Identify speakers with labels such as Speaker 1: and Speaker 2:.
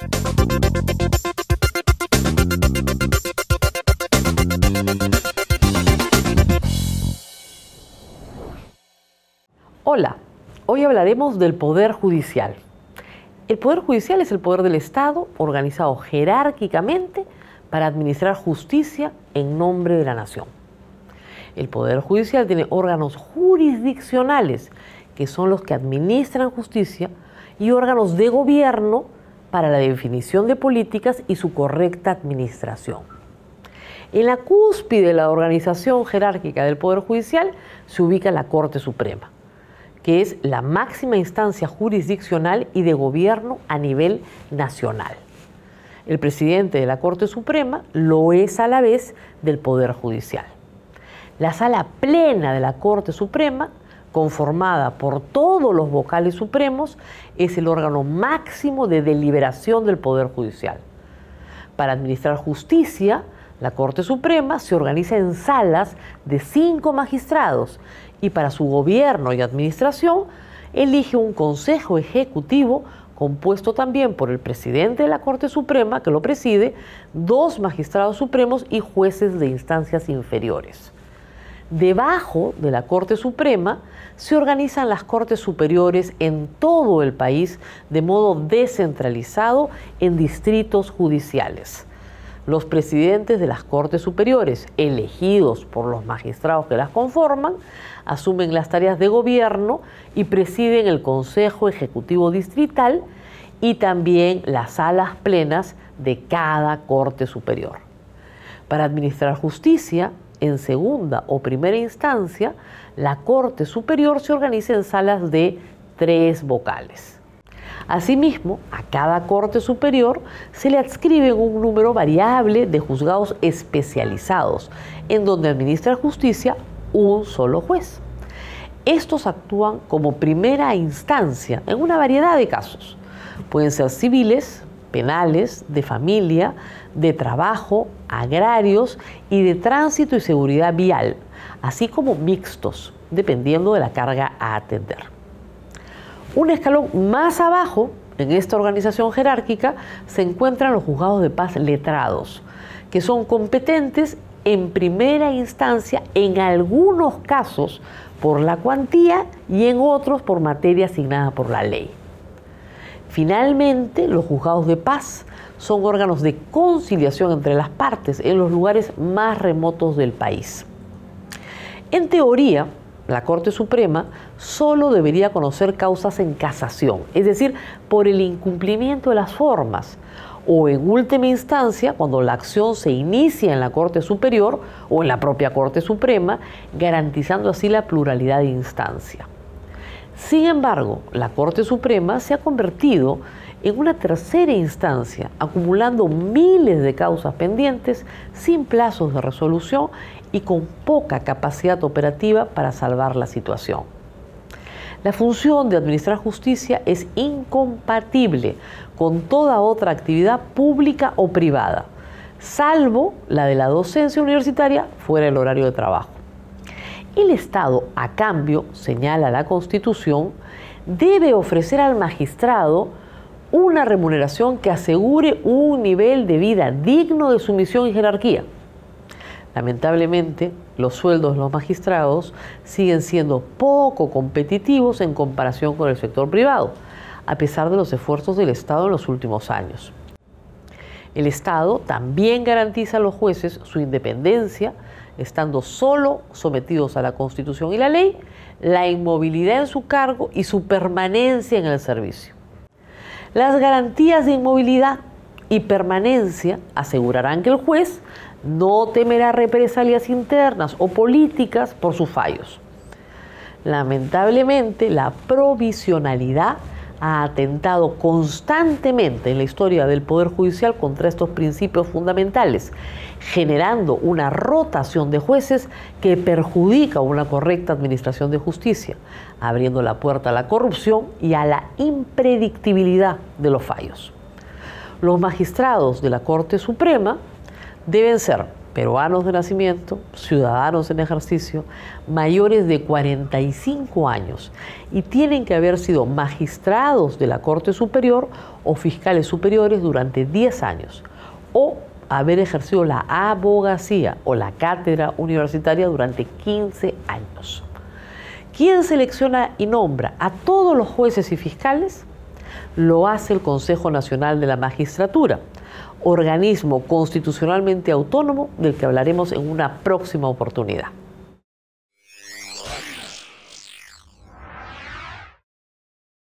Speaker 1: Hola, hoy hablaremos del Poder Judicial. El Poder Judicial es el poder del Estado organizado jerárquicamente para administrar justicia en nombre de la nación. El Poder Judicial tiene órganos jurisdiccionales, que son los que administran justicia, y órganos de gobierno para la definición de políticas y su correcta administración. En la cúspide de la organización jerárquica del Poder Judicial se ubica la Corte Suprema, que es la máxima instancia jurisdiccional y de gobierno a nivel nacional. El presidente de la Corte Suprema lo es a la vez del Poder Judicial. La Sala Plena de la Corte Suprema, conformada por todos los vocales supremos, es el órgano máximo de deliberación del Poder Judicial. Para administrar justicia, la Corte Suprema se organiza en salas de 5 magistrados y para su gobierno y administración elige un Consejo Ejecutivo compuesto también por el presidente de la Corte Suprema, que lo preside, 2 magistrados supremos y jueces de instancias inferiores. Debajo de la Corte Suprema se organizan las Cortes Superiores en todo el país de modo descentralizado en distritos judiciales. Los presidentes de las Cortes Superiores, elegidos por los magistrados que las conforman, asumen las tareas de gobierno y presiden el Consejo Ejecutivo Distrital y también las salas plenas de cada Corte Superior. Para administrar justicia, en segunda o primera instancia, la Corte Superior se organiza en salas de 3 vocales. Asimismo, a cada Corte Superior se le adscribe un número variable de juzgados especializados, en donde administra justicia un solo juez. Estos actúan como primera instancia en una variedad de casos. Pueden ser civiles, penales, de familia, de trabajo, agrarios y de tránsito y seguridad vial, así como mixtos, dependiendo de la carga a atender. Un escalón más abajo, en esta organización jerárquica, se encuentran los juzgados de paz letrados, que son competentes en primera instancia en algunos casos por la cuantía y en otros por materia asignada por la ley. Finalmente, los juzgados de paz son órganos de conciliación entre las partes en los lugares más remotos del país. En teoría, la Corte Suprema solo debería conocer causas en casación, es decir, por el incumplimiento de las formas, o en última instancia, cuando la acción se inicia en la Corte Superior o en la propia Corte Suprema, garantizando así la pluralidad de instancia. Sin embargo, la Corte Suprema se ha convertido en una tercera instancia, acumulando miles de causas pendientes sin plazos de resolución y con poca capacidad operativa para salvar la situación. La función de administrar justicia es incompatible con toda otra actividad pública o privada, salvo la de la docencia universitaria fuera del horario de trabajo. El Estado, a cambio, señala la Constitución, debe ofrecer al magistrado una remuneración que asegure un nivel de vida digno de sumisión y jerarquía. Lamentablemente, los sueldos de los magistrados siguen siendo poco competitivos en comparación con el sector privado, a pesar de los esfuerzos del Estado en los últimos años. El Estado también garantiza a los jueces su independencia, estando solo sometidos a la Constitución y la ley, la inmovilidad en su cargo y su permanencia en el servicio. Las garantías de inmovilidad y permanencia asegurarán que el juez no temerá represalias internas o políticas por sus fallos. Lamentablemente, la provisionalidad ha atentado constantemente en la historia del Poder Judicial contra estos principios fundamentales, generando una rotación de jueces que perjudica una correcta administración de justicia, abriendo la puerta a la corrupción y a la impredictibilidad de los fallos. Los magistrados de la Corte Suprema deben ser peruanos de nacimiento, ciudadanos en ejercicio, mayores de 45 años y tienen que haber sido magistrados de la Corte Superior o fiscales superiores durante 10 años o haber ejercido la abogacía o la cátedra universitaria durante 15 años. ¿Quién selecciona y nombra a todos los jueces y fiscales? Lo hace el Consejo Nacional de la Magistratura, organismo constitucionalmente autónomo del que hablaremos en una próxima oportunidad.